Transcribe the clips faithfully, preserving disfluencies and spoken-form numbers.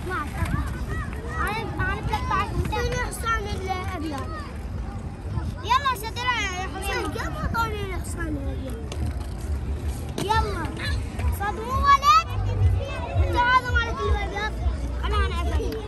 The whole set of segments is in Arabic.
انا انا بتقطع شنو حصان الابيض. يلا سدرها يا حبيبي. قبل اعطوني الحصان الابيض. يلا صدموا ولد. انت هذا مالك الابيض. انا انا افهم.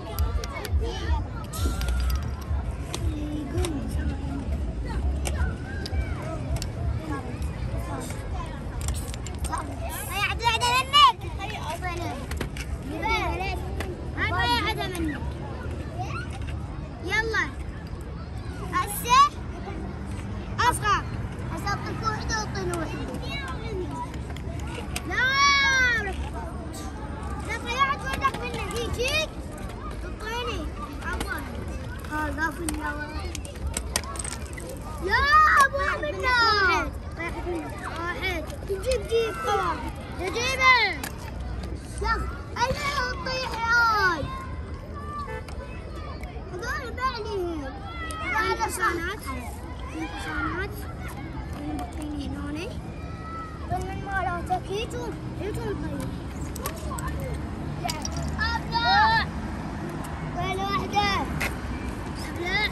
يلا هسه اصغر هسه اعطيك وحده واعطيني وحده. لا لا ضيعت ولدك منك يجيك تعطيني عوض. هذا في النار. لا ابوي منك واحد منك واحد تجيب جيب طبعا تجيبه. شوف انا تطيح هاي هذول بعليهم. هذا حصانات حصانات مبقيني هوني ضمن مالاتك هيجون هيجون طيب. ابلع وين وحده ابلع.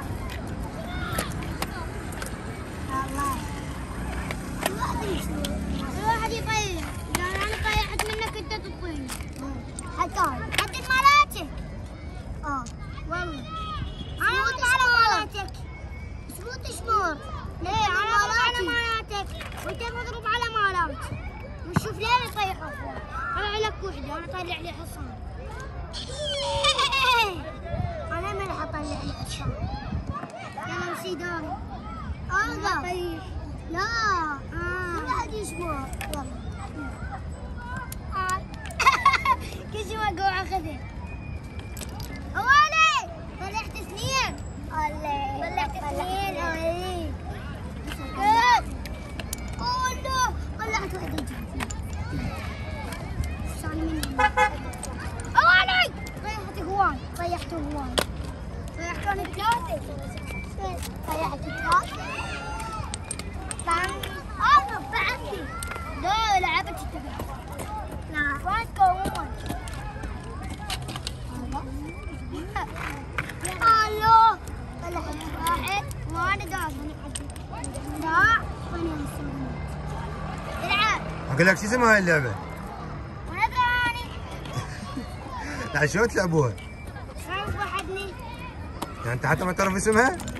الله ما ادري شنو الواحد يطيح. اذا انا طيحت منك انت تطيح حتى حتى مالاتك. اه والله انا اضرب على مالاتك. سكوت شمور. ليه انا اضرب على مالاتك وانت مضروب على مالاتك. ونشوف ليه يطيحوا. طلع لك وحده انا طلع لي حصان. انا ما راح اطلع لي حصان. يلا مسيداني. ارجع طيح. لا اه بعد اسبوع يلا. كل شيء وقوع اخذه. اوالي طلعت اثنين. الله طلعت اثنين. اي اوه طلعت واحدة. ثاني منهم. اوالي طيحت هواي طيحت هواي طيحتوني ثلاثة. طيحت ثلاثة. انا بعدني لا لعبت التبع. لا وايد كون. الو طلعت واحد وانا قاعد لا وانا العب. اقول لك شو اسمها هاي اللعبه؟ وانا ثاني. لا شلون تلعبوها؟ شلون وحدني؟ يعني انت حتى ما تعرف اسمها؟